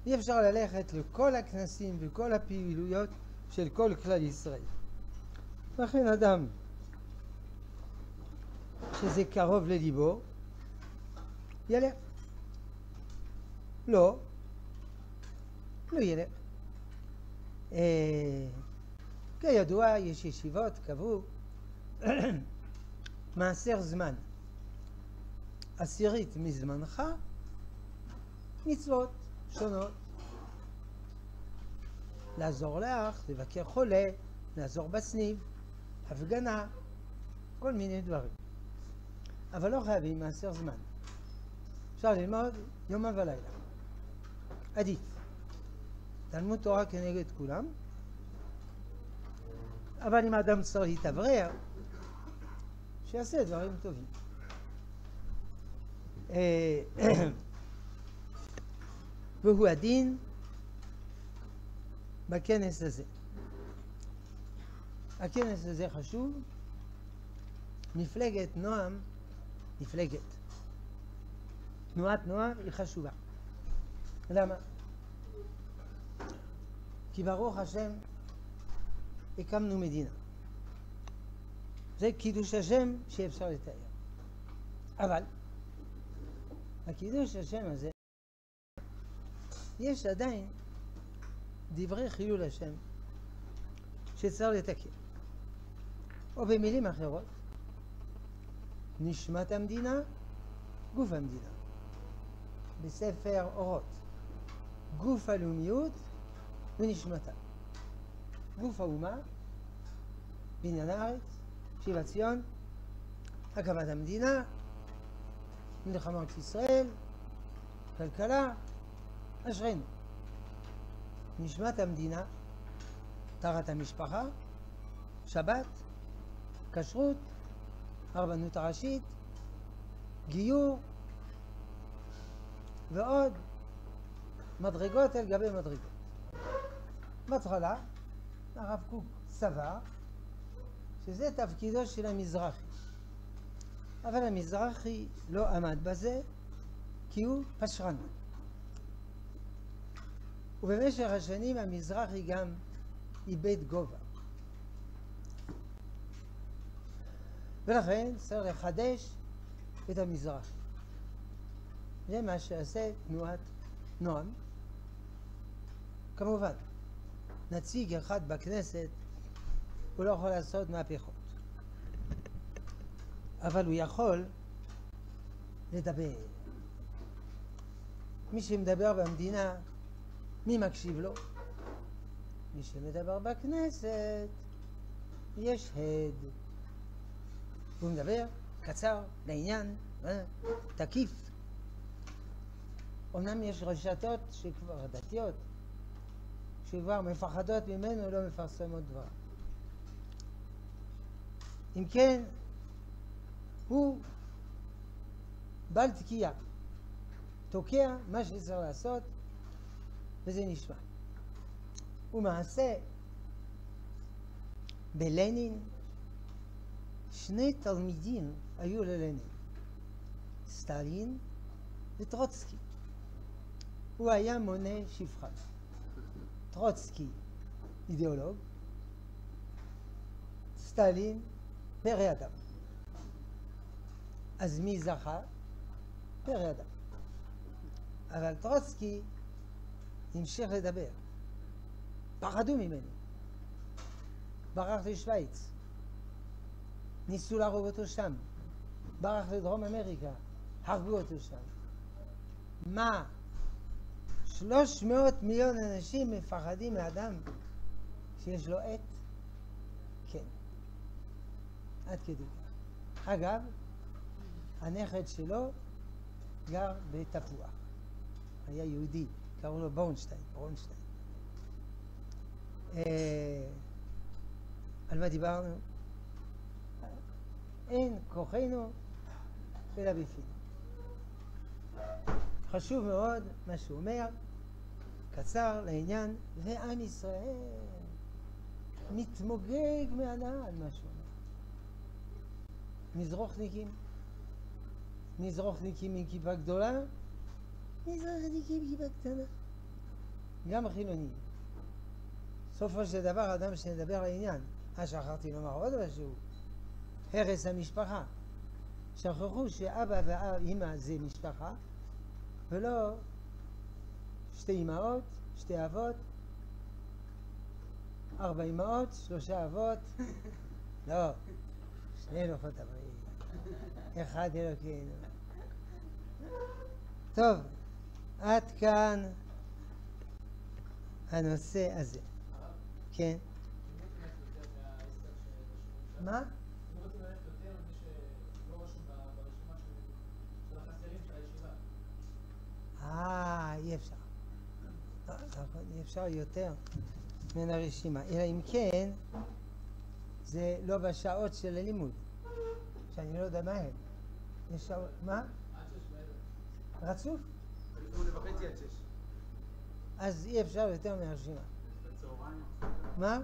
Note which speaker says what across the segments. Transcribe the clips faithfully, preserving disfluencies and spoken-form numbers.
Speaker 1: אי אפשר ללכת לכל הכנסים וכל הפעילויות של כל כלל ישראל. לכן אדם שזה קרוב לליבו, ילך. לא, לא ילך. אה, כידוע, יש ישיבות, קבעו, מעשר זמן. עשירית מזמנך, מצוות שונות. לעזור לך, לבקר חולה, לעזור בסניף, הפגנה, כל מיני דברים. אבל לא חייבים מעשר זמן. אפשר ללמוד יום ולילה. עדיף. תלמוד תורה כנגד כולם. אבל אם האדם צריך להתאוורר, שיעשה דברים טובים. והוא הדין בכנס הזה. הכנס הזה חשוב. מפלגת נועם, מפלגת. תנועת נועם היא חשובה. למה? כי ברוך השם הקמנו מדינה. זה קידוש השם שאפשר לתאר. אבל הקידוש השם הזה, יש עדיין דברי חילול השם שצריך לתקן. או במילים אחרות, נשמת המדינה, גוף המדינה. בספר אורות, גוף הלאומיות ונשמתה. גוף האומה, בניין הארץ, שיבת ציון, הקמת המדינה, מלחמות ישראל, כלכלה, אשרינו. נשמת המדינה, טהרת המשפחה, שבת, כשרות, הרבנות הראשית, גיור, ועוד מדרגות על גבי מדרגות. בהתחלה, הרב קוק סבר שזה תפקידו של המזרחי. אבל המזרחי לא עמד בזה, כי הוא פשרן. ובמשך השנים המזרחי גם איבד גובה. ולכן צריך לחדש את המזרחי. זה מה שעשה תנועת נועם. כמובן, נציג אחד בכנסת הוא לא יכול לעשות מהפכות. אבל הוא יכול לדבר. מי שמדבר במדינה, מי מקשיב לו? מי שמדבר בכנסת, יש הד. הוא מדבר קצר, לעניין, תקיף. אומנם יש רשתות שכבר דתיות, שכבר מפחדות ממנו, לא מפרסמות דבר. אם כן, הוא בעל תקיעה, תוקע מה שצריך לעשות, וזה נשמע. ומעשה, בלנין, שני תלמידים היו ללנין, סטלין וטרוצקי. הוא היה מונה שפחה. טרוצקי אידיאולוג, סטלין פרא אדם. אז מי זכה? פרא אדם. אבל טרוצקי המשיך לדבר. פחדו ממנו. ברח לשוויץ. ניסו להרוג אותו שם. ברח לדרום אמריקה. הרגו אותו שם. מה? שלוש מאות מיליון אנשים מפחדים מאדם שיש לו עת? כן. עד כדי כך. אגב, הנכד שלו גר בתפוח. היה יהודי, קראו לו ברונשטיין. ברונשטיין. אה, על מה דיברנו? אין כוחנו אלא בפינו. חשוב מאוד מה שהוא אומר, קצר לעניין, ועם ישראל מתמוגג מהנעל, מה שהוא אומר. מזרוחניקים, מזרוחניקים עם כיפה גדולה, מזרחניקים עם כיפה קטנה. גם חילוני. סופו של דבר אדם שנדבר לעניין. אה, שכחתי לומר עוד משהו. הרס המשפחה. שכחו שאבא ואמא זה משפחה, ולא שתי אמהות, שתי אבות, ארבע אמהות, שלושה אבות. לא, שני לוחות הברית, אחד אלוקינו. טוב, עד כאן הנושא הזה. כן. מה? אה, אי אפשר. אי אפשר יותר מן הרשימה. אלא אם כן, זה לא בשעות של הלימוד, שאני לא יודע מה הם. יש שעות, מה?
Speaker 2: עד שש בערב.
Speaker 1: רצוף?
Speaker 2: שמונה וחצי עד שש.
Speaker 1: אז אי אפשר יותר מהרשימה.
Speaker 2: בצהריים?
Speaker 1: מה?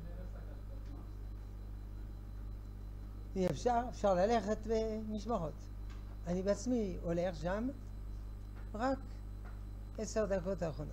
Speaker 1: אי אפשר, אפשר ללכת במשמרות. אני בעצמי הולך שם רק עשר דקות האחרונות.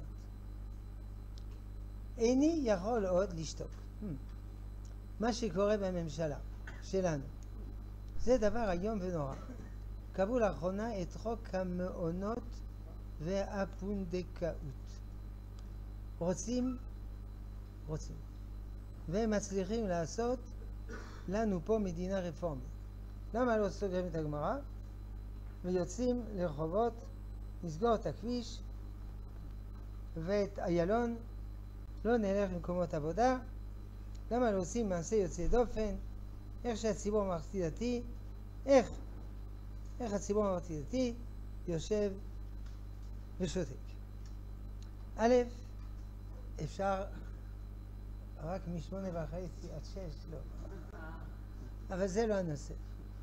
Speaker 1: איני יכול עוד לשתוק. מה שקורה בממשלה שלנו זה דבר איום ונורא. קבעו לאחרונה את חוק המעונות והפונדקאות. רוצים, רוצים. והם מצליחים לעשות לנו פה מדינה רפורמית. למה לא סוגרים את הגמרא ויוצאים לרחובות, נסגור את הכביש ואת איילון, לא נלך למקומות עבודה? למה לא עושים מעשה יוצא דופן? איך שהציבור הממלכתי דתי, איך, איך הציבור הממלכתי דתי יושב ושותק. א', אפשר רק משמונה וחצי עד שש, לא. אבל זה לא הנושא.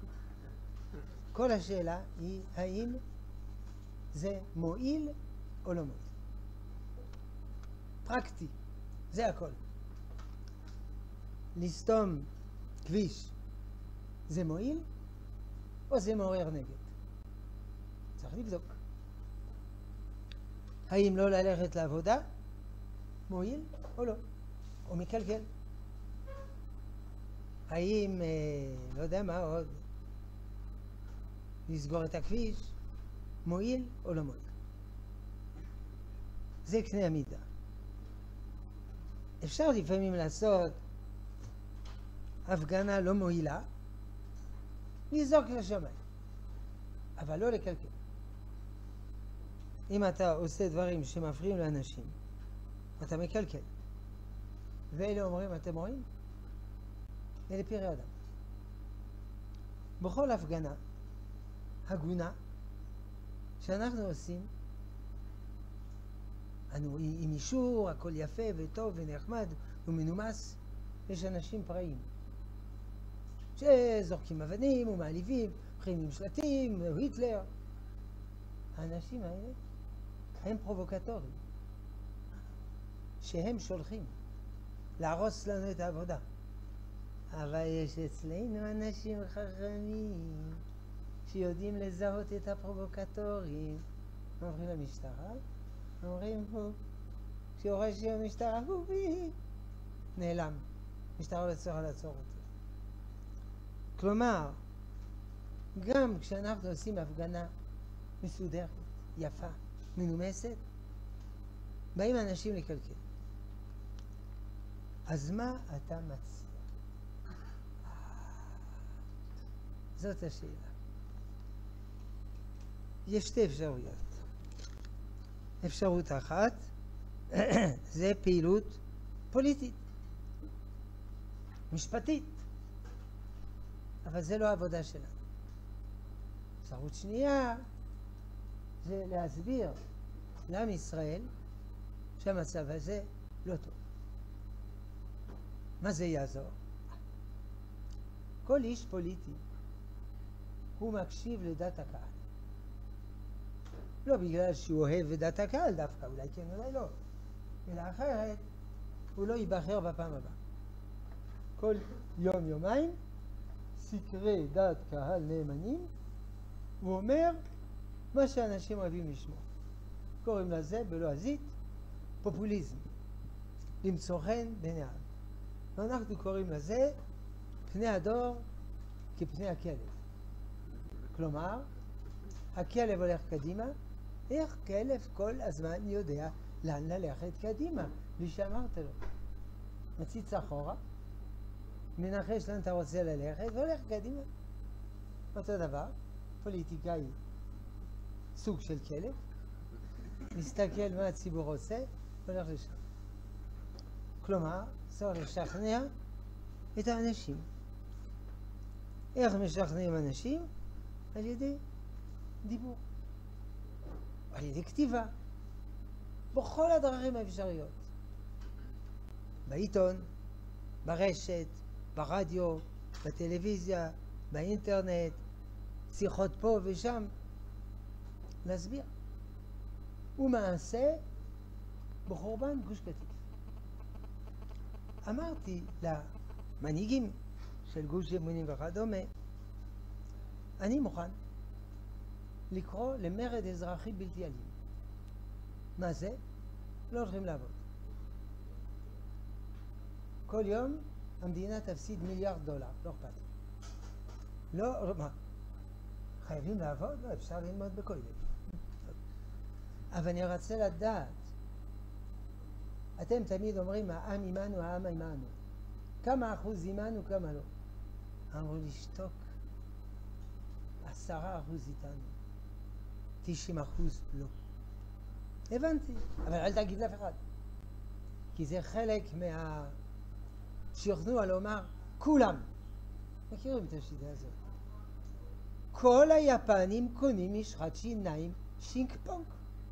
Speaker 1: כל השאלה היא האם זה מועיל או לא מועיל. פרקטי, זה הכל. לסתום כביש זה מועיל או זה מעורר נגד? צריך לבדוק. האם לא ללכת לעבודה מועיל או לא, או מקלקל? האם, אה, לא יודע מה עוד, לסגור את הכביש מועיל או לא מועיל? זה קנה המידה. אפשר לפעמים לעשות הפגנה לא מועילה, לזעוק לשמיים, אבל לא לקלקל. אם אתה עושה דברים שמפריעים לאנשים, אתה מקלקל. ואלה אומרים, אתם רואים? אלה פראי אדם. בכל הפגנה הגונה שאנחנו עושים, אנו עם אישור, הכל יפה וטוב ונחמד ומנומס, יש אנשים פראים שזורקים אבנים ומעליבים, הולכים עם שלטים, היטלר. האנשים האלה הם פרובוקטורים שהם שולחים להרוס לנו את העבודה. אבל יש אצלנו אנשים חכמים שיודעים לזהות את הפרובוקטורים. אומרים למשטרה, אומרים הוא, כשיורש של המשטרה הוא נעלם. משטרה לא צריכה לעצור אותו. כלומר, גם כשאנחנו עושים הפגנה מסודרת, יפה, מנומסת, באים אנשים לקלקל. אז מה אתה מציע? זאת השאלה. יש שתי אפשרויות. אפשרות אחת זה פעילות פוליטית, משפטית, אבל זה לא העבודה שלנו. אפשרות שנייה זה להסביר לעם ישראל שהמצב הזה לא טוב. מה זה יעזור? כל איש פוליטי הוא מקשיב לדת הקהל. לא בגלל שהוא אוהב את דת הקהל דווקא, אולי כן אולי לא, אלא אחרת הוא לא ייבחר בפעם הבאה. כל יום יומיים סקרי דת קהל נאמנים, הוא אומר מה שאנשים אוהבים לשמוע. קוראים לזה בלועזית פופוליזם, למצוא חן בעיני העם. ואנחנו קוראים לזה פני הדור כפני הכלב. כלומר, הכלב הולך קדימה, איך כלב כל הזמן יודע לאן ללכת קדימה, בלי שאמרת לו. מציץ אחורה, מנחש לאן אתה רוצה ללכת, והולך קדימה. אותו דבר, פוליטיקאי סוג של כלב, מסתכל מה הציבור עושה, והולך לשם. כלומר, צריך לשכנע את האנשים. איך משכנעים אנשים? על ידי דיבור, על ידי כתיבה, בכל הדרכים האפשריות. בעיתון, ברשת, ברדיו, בטלוויזיה, באינטרנט, שיחות פה ושם, להסביר. ומעשה בחורבן גוש קטיף. אמרתי למנהיגים של גוש אמונים וכדומה, אני מוכן לקרוא למרד אזרחי בלתי אלים. מה זה? לא הולכים לעבוד. כל יום המדינה תפסיד מיליארד דולר, לא אכפת. לא, מה? חייבים לעבוד? לא, אפשר ללמוד בכולל. אבל אני רוצה לדעת, אתם תמיד אומרים, העם עמנו, העם עמנו. כמה אחוז עמנו, כמה לא. אמרו לי, שתוק. עשרה אחוז איתנו. תשעים אחוז לא. הבנתי, אבל אל תגיד לאף אחד. כי זה חלק מה... שיוכלו לומר, כולם. מכירים את השיטה הזאת. כל היפנים קונים משחת שיניים שינק פונק.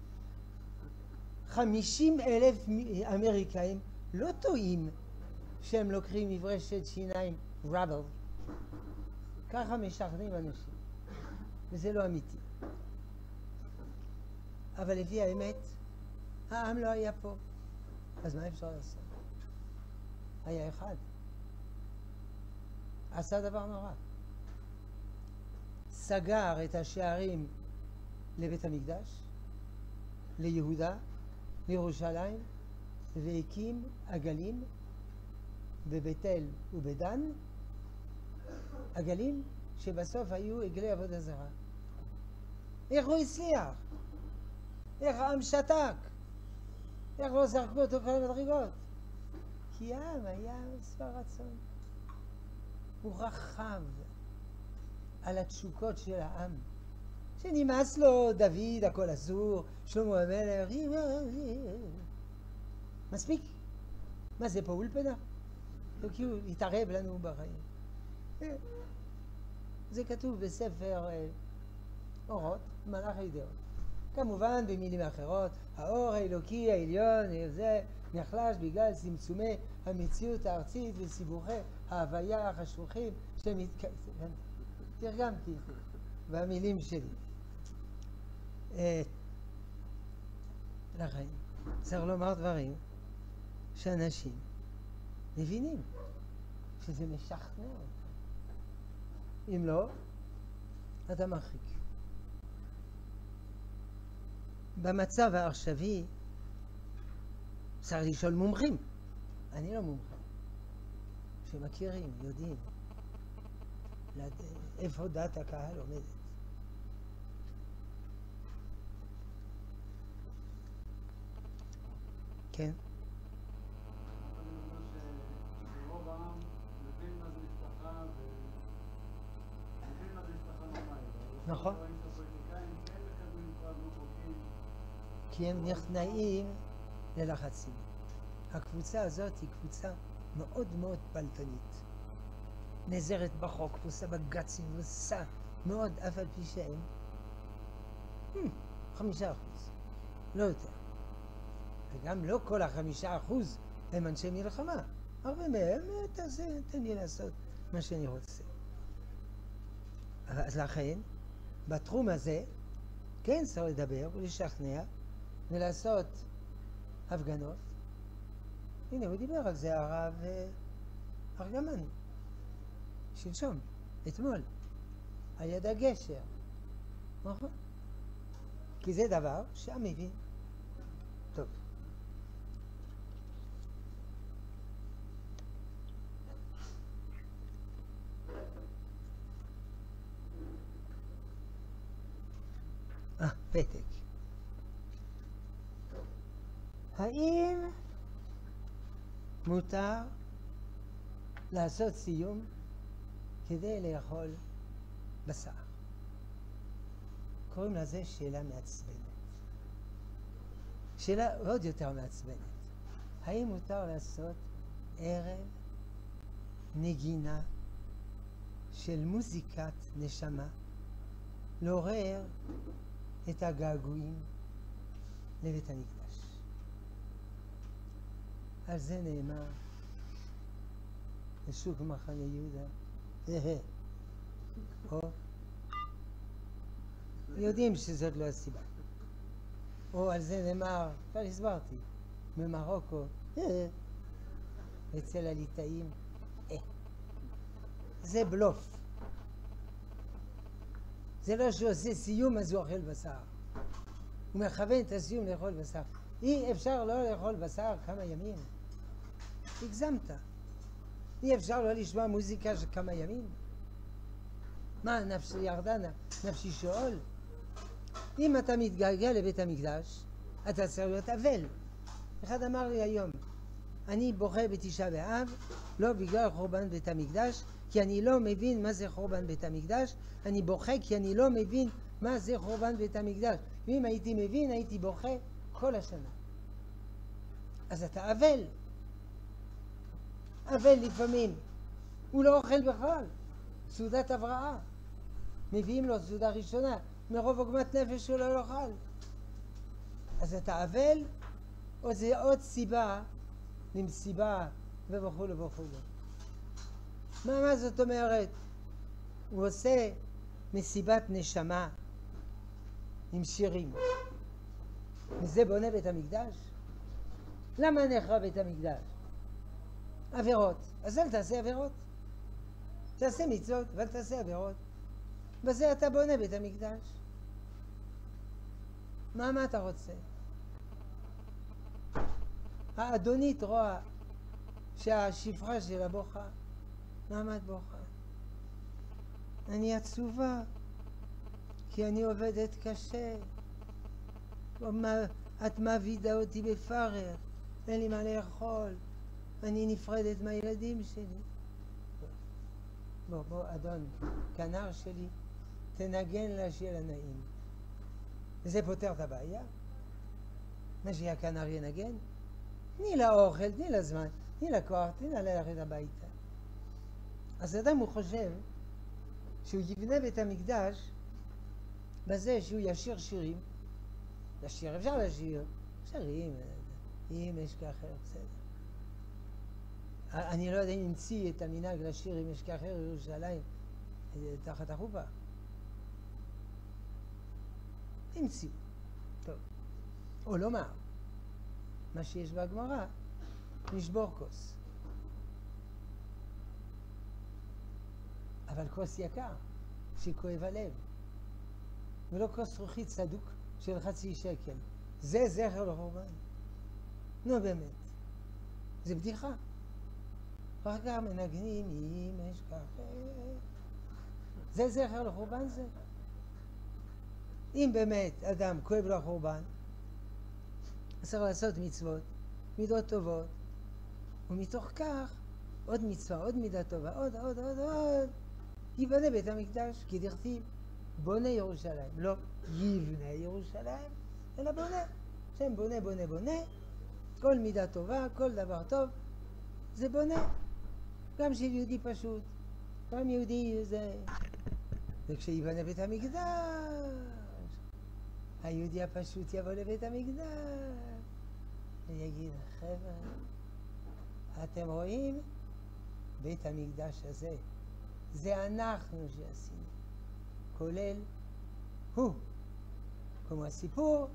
Speaker 1: חמישים אלף אמריקאים לא טועים שהם לוקחים מברשת שיניים רבל. ככה משכנעים אנשים. וזה לא אמיתי. אבל לפי האמת, העם לא היה פה. אז מה אפשר לעשות? היה אחד. עשה דבר נורא. סגר את השערים לבית המקדש, ליהודה, לירושלים, והקים עגלים בבית אל ובדן, עגלים שבסוף היו עגלי עבודה זרה. איך הוא הצליח? איך העם שתק? איך לא זרקו אותו כל המדרגות? כי העם היה שבע רצון. הוא רחב על התשוקות של העם. שנמאס לו דוד, הכל אסור, שלמה המלך, מספיק. מה זה פה אולפנה? כי הוא התערב לנו בחיים. זה כתוב בספר אורות, מלאך הידיעות. כמובן במילים אחרות, האור האלוקי העליון זה נחלש בגלל צמצומי המציאות הארצית וסיבוכי ההוויה החשוכים שמתקיימים. תרגמתי במילים שלי. לכן צריך לומר דברים שאנשים מבינים שזה משכנע אותם. אם לא, אתה מרחיק. במצב העכשווי צריך לשאול מומחים. אני לא מומחה. שמכירים, יודעים איפה דעת הקהל עומדת. כן?
Speaker 2: רוב העם מבין מה זה משפחה ומבין מה זה משפחה נורמלית.
Speaker 1: נכון. כי הם נכנעים ללחצים. הקבוצה הזאת היא קבוצה מאוד מאוד פלטנית. נזרת בחוק, ועושה בגצים, ועושה מאוד, אף על פי שהם חמישה אחוז, לא יותר. וגם לא כל החמישה אחוז הם אנשי מלחמה. הרבה מהם, תעשה, תן לי לעשות מה שאני רוצה. אז לכן, בתחום הזה, כן צריך לדבר ולשכנע ולעשות הפגנות. הנה, הוא דיבר על זה הרב ארגמן, שלשום, אתמול, על יד הגשר. נכון? כי זה דבר שהעם מבין. טוב. פתק. האם מותר לעשות סיום כדי לאכול בשר? קוראים לזה שאלה מעצבנת. שאלה עוד יותר מעצבנת. האם מותר לעשות ערב נגינה של מוזיקת נשמה, לעורר את הגעגועים לבית המקדש? על זה נאמר בשוק מחנה יהודה, או יודעים שזאת לא הסיבה. או על זה נאמר, כבר הסברתי, במרוקו, אצל הליטאים, זה בלוף. זה לא שעושה סיום אז הוא אוכל בשר. הוא מכוון את הסיום לאכול בשר. אי אפשר לא לאכול בשר כמה ימים. הגזמת. אי אפשר לא לשמוע מוזיקה של כמה ימים. מה, נפשי ירדנה, נפשי שאול? אם אתה מתגעגע לבית המקדש, אתה צריך להיות אבל. אחד אמר לי היום, אני בוכה בתשעה באב, לא בגלל חורבן בית המקדש, כי אני לא מבין מה זה חורבן בית המקדש, אני בוכה כי אני לא מבין מה זה חורבן בית המקדש. ואם הייתי מבין, הייתי בוכה כל השנה. אז אתה אבל. אבל לפעמים. הוא לא אוכל בכלל. סעודת הבראה. מביאים לו סעודה ראשונה. מרוב עוגמת נפש שהוא לא אוכל. אז אתה אבל, או זה עוד סיבה למסיבה ובכולו וכולו. מה, מה זאת אומרת? הוא עושה מסיבת נשמה עם שירים. וזה בונה בית המקדש? למה נחרב בית המקדש? עבירות. אז אל תעשה עבירות. תעשה מצוות, ואל תעשה עבירות. בזה אתה בונה בית המקדש. מה, מה אתה רוצה? האדונית רואה שהשפחה שלה בוכה. למה את בוכה? אני עצובה, כי אני עובדת קשה. את מעבידה אותי בפרך, אין לי מה לאכול, אני נפרדת מהילדים שלי. בוא, בוא, אדון, כנר שלי, תנגן לה שיהיה לה נעים. וזה פותר את הבעיה? מה שהכנר ינגן? תני לה אוכל, תני לה זמן, תני לה כוח, תני לה ללכת הביתה. אז אדם הוא חושב שהוא יבנה בית המקדש בזה שהוא ישיר שירים. לשיר, אפשר לשיר, שרים, אם יש ככה, בסדר. אני לא יודע אם המציא את המנהג לשיר אם יש ככה ירושלים תחת החופה. המציאו. טוב. או לומר, מה שיש בגמרא, לשבור כוס. אבל כוס יקר, שכואב הלב. ולא כוס זכוכית צדוק של חצי שקל. זה זכר לחורבן. נו באמת. זה בדיחה. אחר כך מנגנים אם יש ככה. זה זכר לחורבן זה. אם באמת אדם כואב לחורבן, צריך לעשות מצוות, מידות טובות, ומתוך כך עוד מצווה, עוד מידה טובה, עוד, עוד, עוד, עוד. ייבנה בית המקדש, כי דכתיב בונה ירושלים, לא יבנה ירושלים, אלא בונה. שם בונה, בונה, בונה, כל מידה טובה, כל דבר טוב, זה בונה. גם של יהודי פשוט, גם יהודי זה... וכשיבנה בית המקדש, היהודי הפשוט יבוא לבית המקדש, ויגיד, חבר'ה, אתם רואים? בית המקדש הזה, זה אנחנו שעשינו, כולל הוא, כמו הסיפור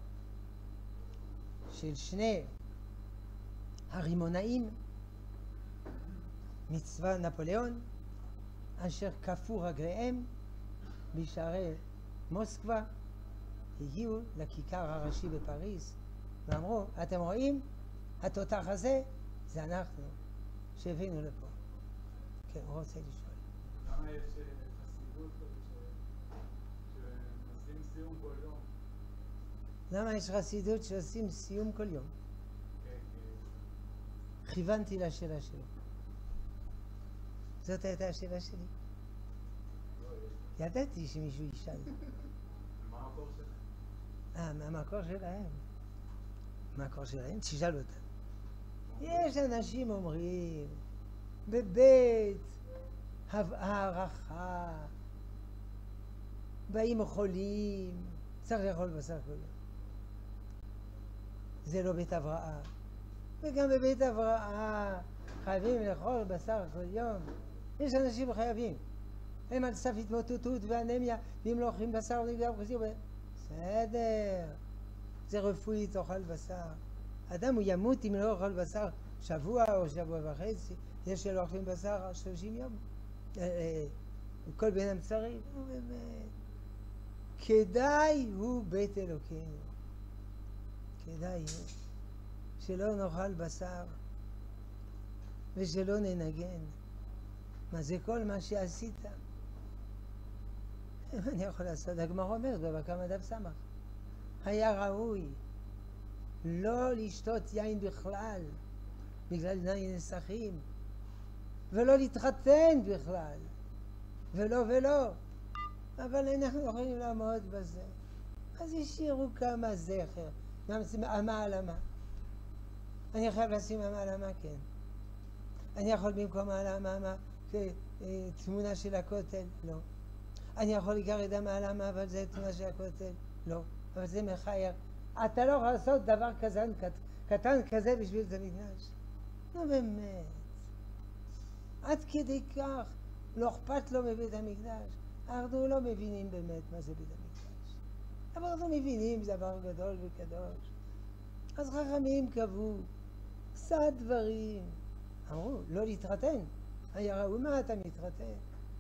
Speaker 1: של שני הרימונאים, מצבא נפוליאון, אשר כפו רגליהם בשערי מוסקבה, הגיעו לכיכר הראשי בפריז ואמרו, אתם רואים? התותח הזה זה אנחנו שהבאנו לפה. כן, הוא רוצה לשאול.
Speaker 2: למה יש חסידות כזאת שעושים סיום כל יום?
Speaker 1: למה יש חסידות שעושים סיום כל יום? כיוונתי לשאלה שלו. זאת הייתה השאלה שלי. ידעתי שמישהו ישאל.
Speaker 2: מה המקור שלך?
Speaker 1: אה, מהמקור שלהם. מהמקור שלהם? תשאל אותם. יש אנשים אומרים, בבית הערכה, באים חולים, צריך לאכול בשר כל יום. זה לא בית הבראה. וגם בבית הבראה חייבים לאכול בשר כל יום. יש אנשים חייבים. הם על סף התמוטטות ואנמיה, ואם לא אוכלים בשר, נגדם חזיר. בסדר. זה רפואי, תאכל בשר. אדם הוא ימות אם לא אוכל בשר שבוע או שבוע וחצי. יש שלא אוכלים בשר שלושים יום. כל בין המצרים. באמת. כדאי הוא בית אלוקינו. כדאי הוא. שלא נאכל בשר ושלא ננגן. מה זה כל מה שעשית? אני יכול לעשות, הגמרא אומרת בבבא קמא דף סמך, היה ראוי לא לשתות יין בכלל בגלל עיניים נסכים, ולא להתחתן בכלל, ולא ולא, אבל אנחנו יכולים לעמוד בזה. אז השאירו כמה זכר, גם אמה על אמה. אני חייב לשים אמה על אמה, כן. אני יכול במקום על אמה תמונה של הכותל? לא. אני יכול לגרד אמה על אמה, אבל זה תמונה של הכותל? לא. אבל זה מחייר. אתה לא יכול לעשות דבר קטן, קטן כזה בשביל זה מקדש. נו באמת. עד כדי כך לא אכפת לו מבית המקדש. אנחנו לא מבינים באמת מה זה בית המקדש. אבל אנחנו מבינים זה דבר גדול וקדוש. אז חכמים קבעו קצת דברים. אמרו, לא להתחתן. היה ראוי, מה אתה מתחתן?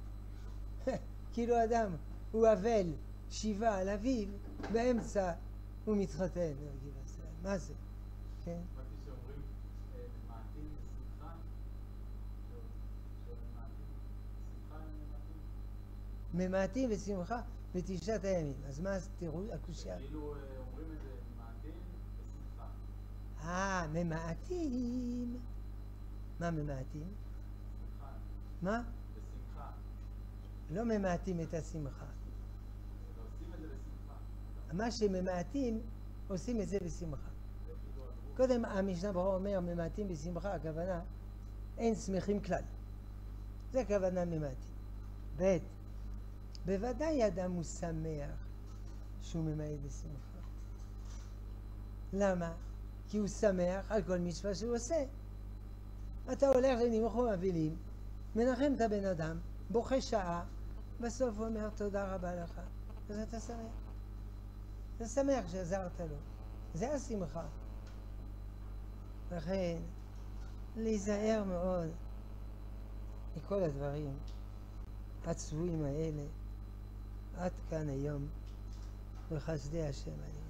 Speaker 1: כאילו אדם הוא אבל שיבה על אביו, באמצע הוא מתחתן. מה זה? כן?
Speaker 2: אמרתי שאומרים ממעטים בשמחה,
Speaker 1: ממעטים בשמחה בתשעת הימים. אז מה תראו הקושיה?
Speaker 2: כאילו אומרים את זה ממעטים בשמחה.
Speaker 1: אה, ממעטים. מה ממעטים?
Speaker 2: בשמחה.
Speaker 1: מה?
Speaker 2: בשמחה.
Speaker 1: לא ממעטים את השמחה.
Speaker 2: עושים את זה בשמחה.
Speaker 1: מה שממעטים, עושים את זה בשמחה. קודם המשנה ברורה אומר ממעטים בשמחה, הכוונה אין שמחים כלל. זה הכוונה ממעטים. ב' בוודאי אדם הוא שמח שהוא ממעט בשמחה. למה? כי הוא שמח על כל מצווה שהוא עושה. אתה הולך לניחום אבלים, מנחם את הבן אדם, בוכה שעה, בסוף הוא אומר תודה רבה לך. אז אתה שמח. אתה שמח שעזרת לו. זה השמחה. לכן, להיזהר מאוד מכל הדברים הצבועים האלה. עד כאן היום, בחסדי השם.